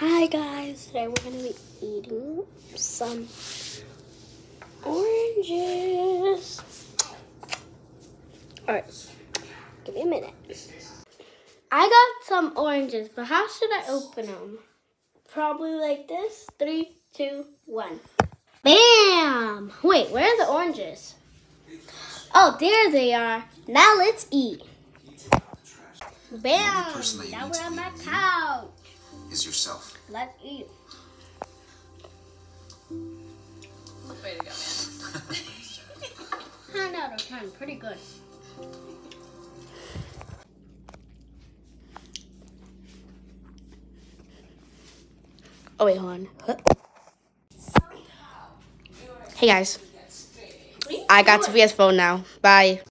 Hi guys, today we're going to be eating some oranges. Alright, give me a minute. I got some oranges, but how should I open them? Probably like this. 3, 2, 1. Bam! Wait, where are the oranges? Oh, there they are. Now let's eat. Bam! Now we're on my couch. Is yourself. Let's eat. Way to go, man. 10 out of 10, pretty good. Oh wait, hold on. Hey guys, I got Sophia's phone now. Bye.